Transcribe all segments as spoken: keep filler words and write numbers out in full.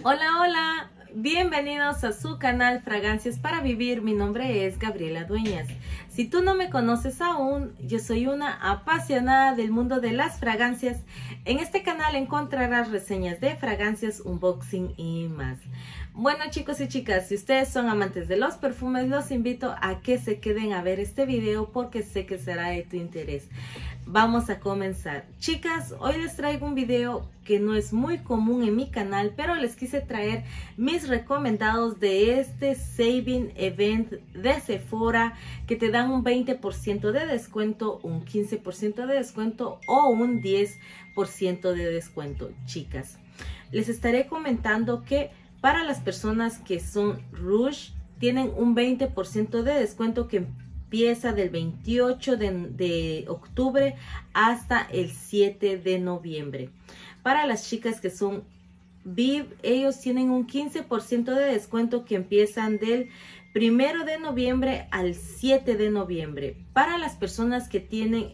Hola, hola, bienvenidos a su canal Fragancias para Vivir. Mi nombre es Gabriela Dueñas. Si tú no me conoces aún, yo soy una apasionada del mundo de las fragancias. En este canal encontrarás reseñas de fragancias, unboxing y más. Bueno, chicos y chicas, si ustedes son amantes de los perfumes, los invito a que se queden a ver este video porque sé que será de tu interés. Vamos a comenzar. Chicas, hoy les traigo un video que no es muy común en mi canal, pero les quise traer mis recomendados de este Saving Event de Sephora, que te dan un veinte por ciento de descuento, un quince por ciento de descuento o un diez por ciento de descuento. Chicas, les estaré comentando que para las personas que son Rouge tienen un veinte por ciento de descuento que empieza del veintiocho de, de octubre hasta el siete de noviembre. Para las chicas que son Vive, ellos tienen un quince por ciento de descuento que empiezan del primero de noviembre al siete de noviembre. Para las personas que tienen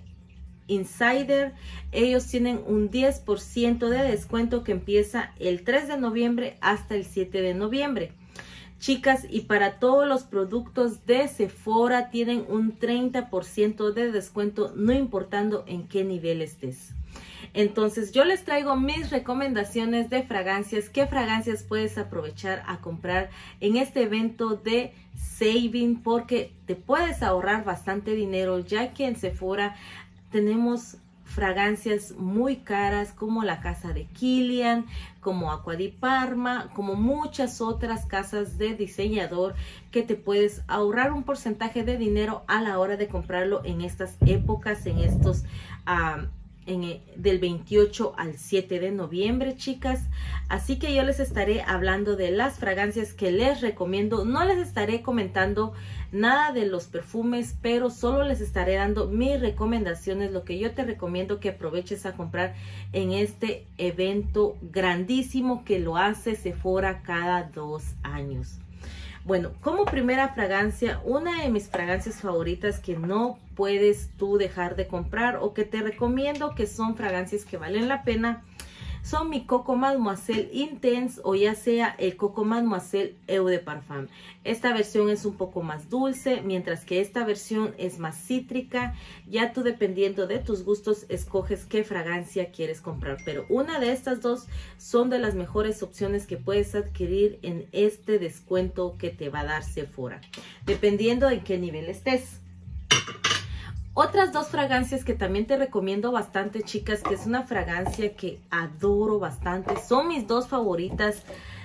Insider, ellos tienen un diez por ciento de descuento que empieza el tres de noviembre hasta el siete de noviembre. Chicas, y para todos los productos de Sephora tienen un treinta por ciento de descuento, no importando en qué nivel estés. Entonces yo les traigo mis recomendaciones de fragancias. ¿Qué fragancias puedes aprovechar a comprar en este evento de Saving? Porque te puedes ahorrar bastante dinero, ya que en Sephora tenemos fragancias muy caras como la casa de Kilian, como Acqua di Parma, como muchas otras casas de diseñador que te puedes ahorrar un porcentaje de dinero a la hora de comprarlo en estas épocas, en estos uh, en el, del veintiocho al siete de noviembre, chicas. Así que yo les estaré hablando de las fragancias que les recomiendo. No les estaré comentando nada de los perfumes, pero solo les estaré dando mis recomendaciones, lo que yo te recomiendo que aproveches a comprar en este evento grandísimo que lo hace Sephora cada dos años. Bueno, como primera fragancia, una de mis fragancias favoritas que no puedes tú dejar de comprar o que te recomiendo, que son fragancias que valen la pena, son mi Coco Mademoiselle Intense o ya sea el Coco Mademoiselle Eau de Parfum. Esta versión es un poco más dulce, mientras que esta versión es más cítrica. Ya tú, dependiendo de tus gustos, escoges qué fragancia quieres comprar. Pero una de estas dos son de las mejores opciones que puedes adquirir en este descuento que te va a dar Sephora, dependiendo en qué nivel estés. Otras dos fragancias que también te recomiendo bastante, chicas, que es una fragancia que adoro bastante. Son mis dos favoritas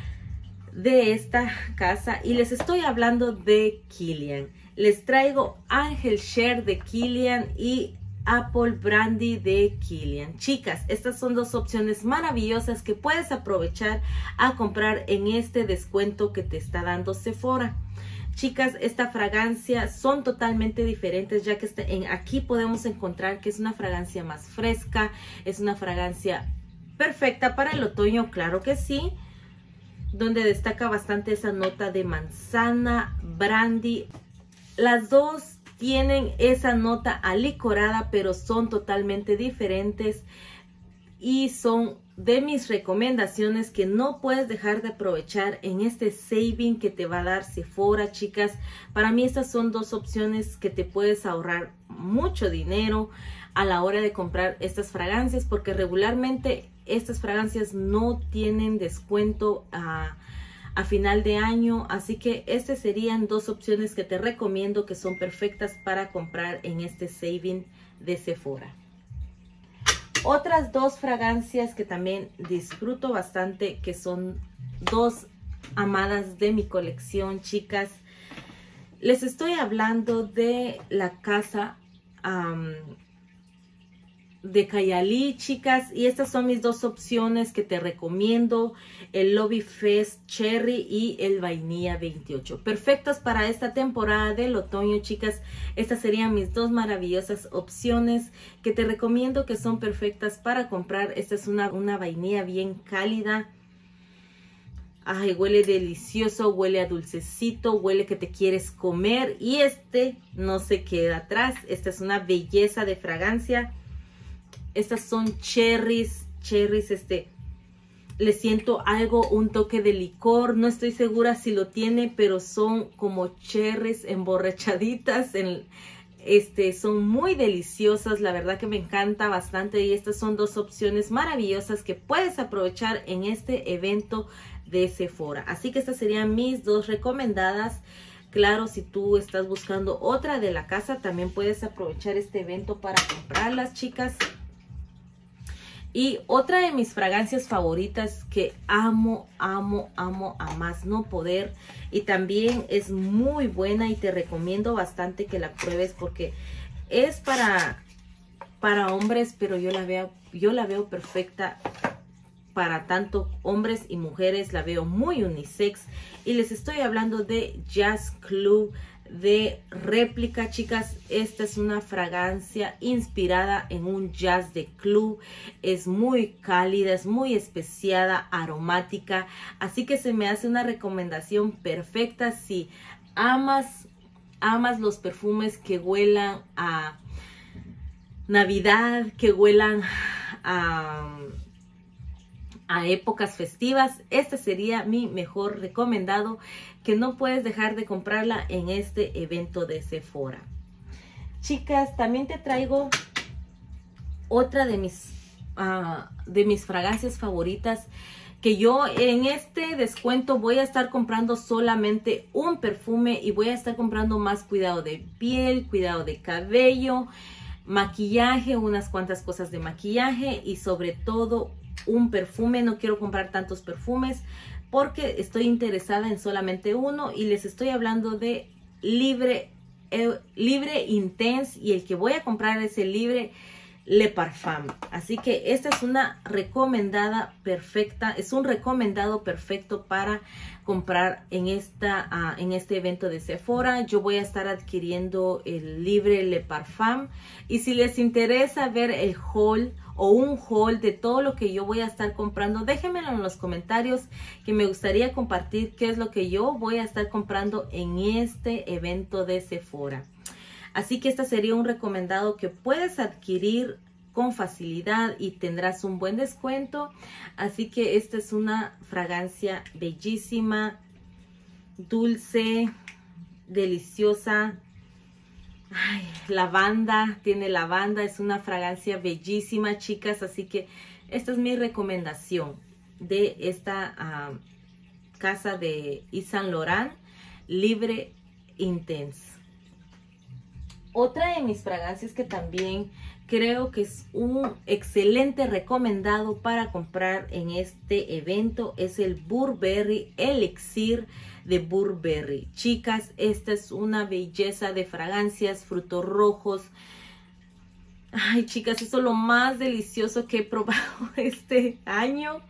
de esta casa y les estoy hablando de Kilian. Les traigo Angel Share de Kilian y Apple Brandy de Kilian. Chicas, estas son dos opciones maravillosas que puedes aprovechar a comprar en este descuento que te está dando Sephora. Chicas, esta fragancia son totalmente diferentes, ya que este, en, aquí podemos encontrar que es una fragancia más fresca, es una fragancia perfecta para el otoño, claro que sí, donde destaca bastante esa nota de manzana, brandy. Las dos tienen esa nota alicorada, pero son totalmente diferentes y son de mis recomendaciones que no puedes dejar de aprovechar en este saving que te va a dar Sephora, chicas. Para mí estas son dos opciones que te puedes ahorrar mucho dinero a la hora de comprar estas fragancias, porque regularmente estas fragancias no tienen descuento a, a final de año. Así que estas serían dos opciones que te recomiendo, que son perfectas para comprar en este saving de Sephora. Otras dos fragancias que también disfruto bastante, que son dos amadas de mi colección, chicas. Les estoy hablando de la casa um, de Kayali, chicas, y estas son mis dos opciones que te recomiendo: el Lobby Fest Cherry y el Vainilla veintiocho, perfectos para esta temporada del otoño, chicas. Estas serían mis dos maravillosas opciones que te recomiendo, que son perfectas para comprar. Esta es una, una vainilla bien cálida. Ay, huele delicioso, huele a dulcecito, huele que te quieres comer, y este no se queda atrás. Esta es una belleza de fragancia. Estas son cherries, cherries este le siento algo, un toque de licor. No estoy segura si lo tiene, pero son como cherries emborrachaditas. En, este, son muy deliciosas. La verdad que me encanta bastante. Y estas son dos opciones maravillosas que puedes aprovechar en este evento de Sephora. Así que estas serían mis dos recomendadas. Claro, si tú estás buscando otra de la casa, también puedes aprovechar este evento para comprarlas, chicas. Y otra de mis fragancias favoritas que amo, amo, amo a más no poder. Y también es muy buena y te recomiendo bastante que la pruebes porque es para, para hombres, pero yo la veo, yo la veo perfecta para tanto hombres y mujeres. La veo muy unisex. Y les estoy hablando de Jazz Club de réplica, chicas. Esta es una fragancia inspirada en un jazz de club. Es muy cálida, es muy especiada, aromática, así que se me hace una recomendación perfecta si amas amas los perfumes que huelan a Navidad, que huelan a a épocas festivas. Este sería mi mejor recomendado, que no puedes dejar de comprarla en este evento de Sephora. Chicas, también te traigo otra de mis, uh, de mis fragancias favoritas, que yo en este descuento voy a estar comprando solamente un perfume y voy a estar comprando más cuidado de piel, cuidado de cabello, maquillaje, unas cuantas cosas de maquillaje y sobre todo un perfume. No quiero comprar tantos perfumes porque estoy interesada en solamente uno y les estoy hablando de Libre, eh, Libre Intense, y el que voy a comprar es el Libre Le Parfum. Así que esta es una recomendada perfecta, es un recomendado perfecto para comprar en, esta, uh, en este evento de Sephora. Yo voy a estar adquiriendo el Libre Le Parfum y si les interesa ver el haul o un haul de todo lo que yo voy a estar comprando, déjenmelo en los comentarios, que me gustaría compartir qué es lo que yo voy a estar comprando en este evento de Sephora. Así que este sería un recomendado que puedes adquirir con facilidad y tendrás un buen descuento. Así que esta es una fragancia bellísima, dulce, deliciosa. Ay, lavanda, tiene lavanda, es una fragancia bellísima, chicas. Así que esta es mi recomendación de esta uh, casa de Yves Saint Laurent, Libre Intense. Otra de mis fragancias que también creo que es un excelente recomendado para comprar en este evento es el Burberry Elixir de Burberry. Chicas, esta es una belleza de fragancias, frutos rojos. Ay, chicas, esto es lo más delicioso que he probado este año.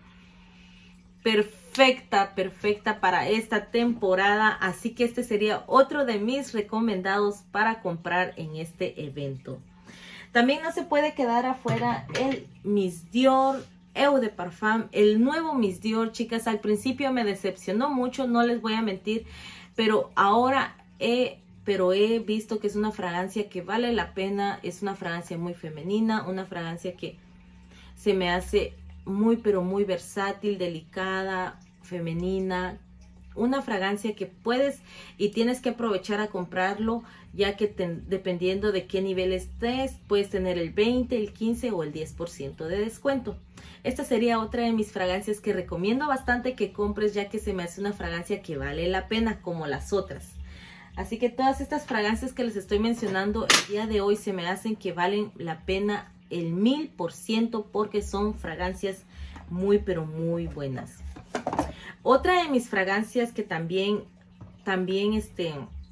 Perfecta, perfecta para esta temporada. Así que este sería otro de mis recomendados para comprar en este evento. También no se puede quedar afuera el Miss Dior Eau de Parfum, el nuevo Miss Dior. Chicas, al principio me decepcionó mucho, no les voy a mentir, pero ahora he, pero he visto que es una fragancia que vale la pena. Es una fragancia muy femenina, una fragancia que se me hace muy, pero muy versátil, delicada, femenina. Una fragancia que puedes y tienes que aprovechar a comprarlo, ya que te, dependiendo de qué nivel estés, puedes tener el veinte, el quince o el diez por ciento de descuento. Esta sería otra de mis fragancias que recomiendo bastante que compres, ya que se me hace una fragancia que vale la pena como las otras. Así que todas estas fragancias que les estoy mencionando el día de hoy se me hacen que valen la pena el mil por ciento, porque son fragancias muy, pero muy buenas. Otra de mis fragancias que también, también este,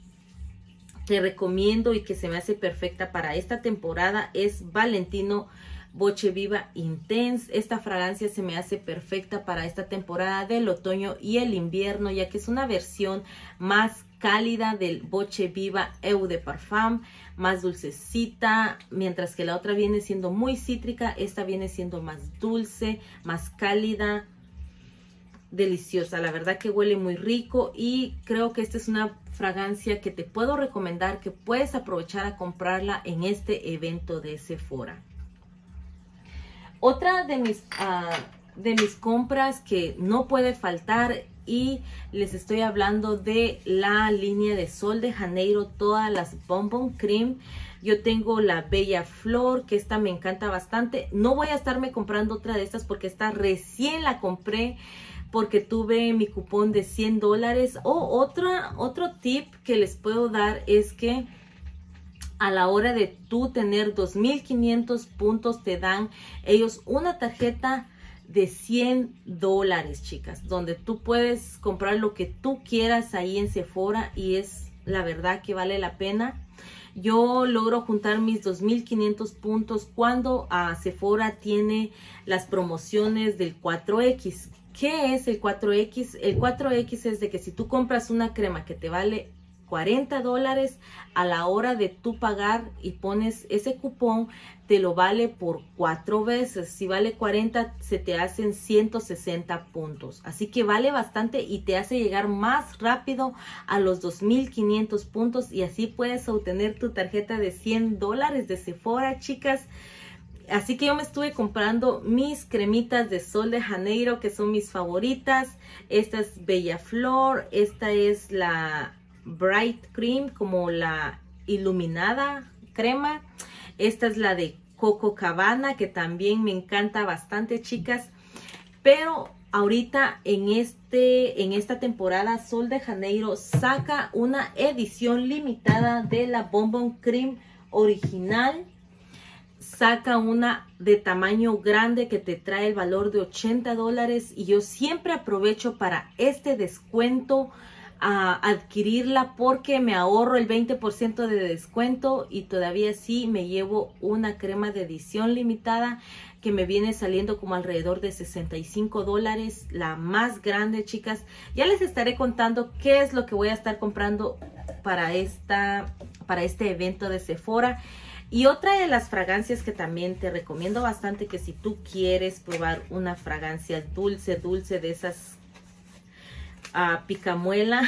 te recomiendo y que se me hace perfecta para esta temporada es Valentino Voce Viva Intense. Esta fragancia se me hace perfecta para esta temporada del otoño y el invierno, ya que es una versión más cálida del Voce Viva Eau de Parfum, más dulcecita, mientras que la otra viene siendo muy cítrica. Esta viene siendo más dulce, más cálida, deliciosa. La verdad que huele muy rico y creo que esta es una fragancia que te puedo recomendar, que puedes aprovechar a comprarla en este evento de Sephora. Otra de mis uh, de mis compras que no puede faltar, y les estoy hablando de la línea de Sol de Janeiro, todas las Bonbon Cream. Yo tengo la Bella Flor, que esta me encanta bastante. No voy a estarme comprando otra de estas porque esta recién la compré porque tuve mi cupón de cien dólares. O oh, otra, otro tip que les puedo dar es que a la hora de tú tener dos mil quinientos puntos, te dan ellos una tarjeta de cien dólares, chicas, donde tú puedes comprar lo que tú quieras ahí en Sephora, y es la verdad que vale la pena. Yo logro juntar mis dos mil quinientos puntos cuando a Sephora tiene las promociones del cuatro equis. ¿Qué es el cuatro equis? El cuatro equis es de que si tú compras una crema que te vale cuarenta dólares, a la hora de tú pagar y pones ese cupón, te lo vale por cuatro veces. Si vale cuarenta, se te hacen ciento sesenta puntos. Así que vale bastante y te hace llegar más rápido a los dos mil quinientos puntos, y así puedes obtener tu tarjeta de cien dólares de Sephora, chicas. Así que yo me estuve comprando mis cremitas de Sol de Janeiro, que son mis favoritas. Esta es Bella Flor, esta es la Bright Cream, como la iluminada crema. Esta es la de Coco Cabana, que también me encanta bastante, chicas. Pero ahorita en este en esta temporada Sol de Janeiro saca una edición limitada de la Bonbon Cream original. Saca una de tamaño grande que te trae el valor de ochenta dólares, y yo siempre aprovecho para este descuento a adquirirla porque me ahorro el veinte por ciento de descuento, y todavía sí me llevo una crema de edición limitada que me viene saliendo como alrededor de sesenta y cinco dólares, la más grande, chicas. Ya les estaré contando qué es lo que voy a estar comprando para esta para este evento de Sephora. Y otra de las fragancias que también te recomiendo bastante, que si tú quieres probar una fragancia dulce, dulce de esas uh, picamuela,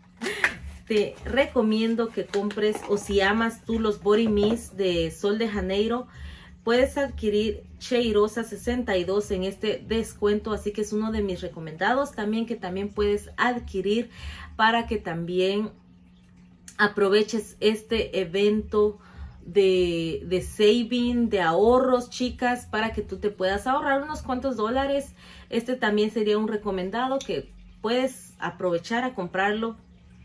te recomiendo que compres, o si amas tú los Body Mist de Sol de Janeiro, puedes adquirir Cheirosa sesenta y dos en este descuento. Así que es uno de mis recomendados también, que también puedes adquirir para que también aproveches este evento de, de saving, de ahorros, chicas, para que tú te puedas ahorrar unos cuantos dólares. Este también sería un recomendado que puedes aprovechar a comprarlo.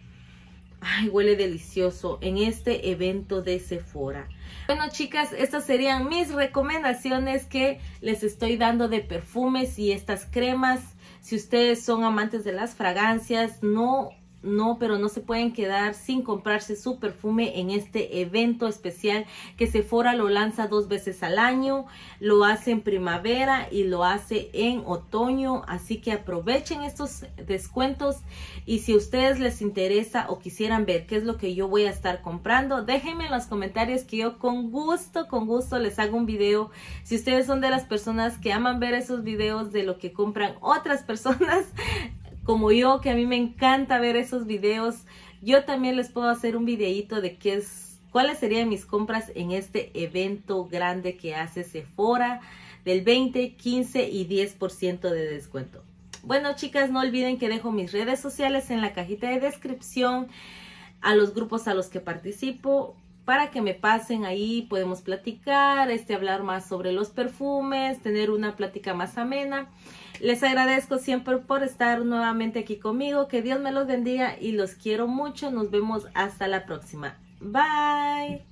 Ay, huele delicioso en este evento de Sephora. Bueno, chicas, estas serían mis recomendaciones que les estoy dando de perfumes y estas cremas. Si ustedes son amantes de las fragancias, no No, pero no se pueden quedar sin comprarse su perfume en este evento especial que Sephora lo lanza dos veces al año. Lo hace en primavera y lo hace en otoño. Así que aprovechen estos descuentos. Y si a ustedes les interesa o quisieran ver qué es lo que yo voy a estar comprando, déjenme en los comentarios que yo con gusto, con gusto les hago un video. Si ustedes son de las personas que aman ver esos videos de lo que compran otras personas, como yo, que a mí me encanta ver esos videos, yo también les puedo hacer un videíto de qué es, cuáles serían mis compras en este evento grande que hace Sephora del veinte, quince y diez por ciento de descuento. Bueno, chicas, no olviden que dejo mis redes sociales en la cajita de descripción, a los grupos a los que participo, para que me pasen ahí, podemos platicar, este, hablar más sobre los perfumes, tener una plática más amena. Les agradezco siempre por estar nuevamente aquí conmigo. Que Dios me los bendiga y los quiero mucho. Nos vemos hasta la próxima. Bye.